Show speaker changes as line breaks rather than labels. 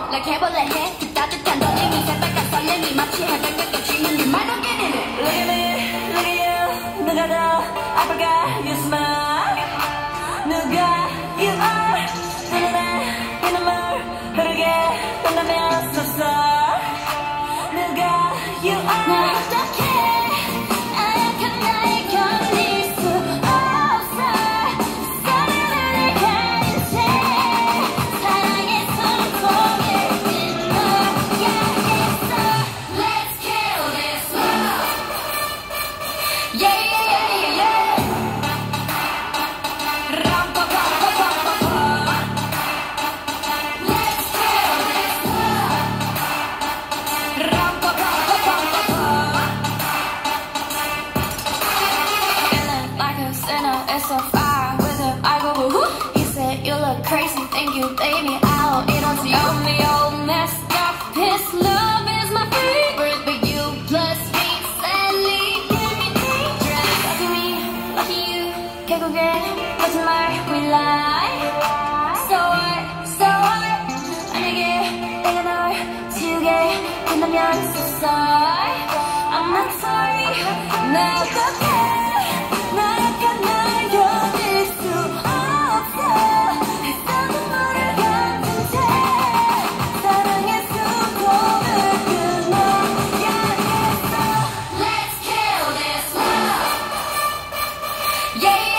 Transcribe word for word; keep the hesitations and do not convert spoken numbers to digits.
like 해볼래 해 그 따뜻한 떨림이 새빨간 설렘이 마치 해가 깎여지는 네 말 don't get in it.
Look at me, look at you. 누가 더 아플까? You smile. 누가 you are. 내 눈에 네 눈물 흐르게 된다면 so sorry. 누가 you are.
나 어떡해 나약한 나를 견딜 수 없어 사랑을 가진 채 사랑의 손톱에 끊어야 했어. Let's kill this love. Yeah yeah yeah yeah yeah. 람빠빠빠빠빠빠. Let's kill this love. 람빠빠빠빠빠빠. Feeling like a sinner, it's so far with him. I go woo. He said you look crazy, thank you, baby. I'll eat onto you. Only old messed up. His love is my favorite, but you plus me sadly give me dangerous. Lucky me, lucky you. 결국엔 거짓말 we lie. So what, so what? 만약에 내가 널 지우게 된다면 so sorry. I'm not sorry. 나 어떡해 나약한 날 견딜 수 없어 애써 눈물을 감춘 채 사랑의 수고를 끊어야 했어. Let's kill this love. Yeah